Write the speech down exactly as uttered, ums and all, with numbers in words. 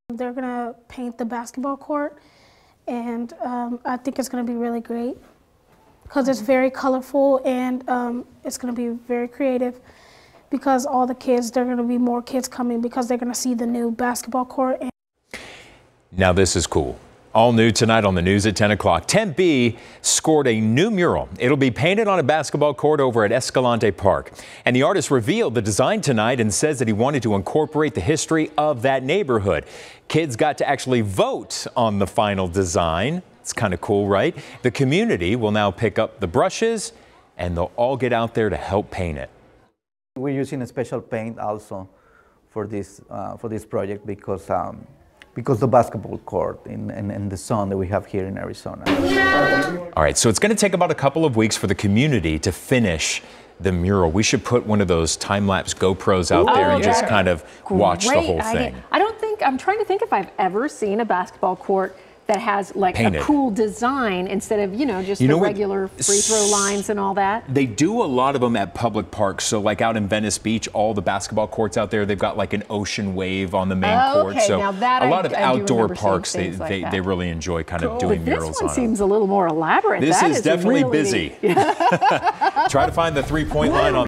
They're gonna paint the basketball court, and um, I think it's gonna be really great because it's very colorful, and um, it's gonna be very creative because all the kids, there are gonna be more kids coming because they're gonna see the new basketball court. And now this is cool. All new tonight on the news at ten o'clock. Tempe scored a new mural. It'll be painted on a basketball court over at Escalante Park. And the artist revealed the design tonight and says that he wanted to incorporate the history of that neighborhood. Kids got to actually vote on the final design. It's kind of cool, right? The community will now pick up the brushes and they'll all get out there to help paint it. We're using a special paint also for this, uh, for this project because um, because the basketball court in, in, in the sun that we have here in Arizona. All right, so it's going to take about a couple of weeks for the community to finish the mural. We should put one of those time-lapse GoPros out Ooh, there and oh, just kind of watch great the whole idea. thing. I don't think, I'm trying to think if I've ever seen a basketball court that has like Painted. a cool design instead of, you know, just you the know what? regular free throw lines and all that. They do a lot of them at public parks. So like out in Venice Beach, all the basketball courts out there, they've got like an ocean wave on the main Oh, court. okay. So Now that a I- lot of I do outdoor remember seeing parks, they, things like they, that. they really enjoy kind of Cool. doing But murals this one on seems them. a little more elaborate. This That is definitely really busy. neat. Try to find the three-point line on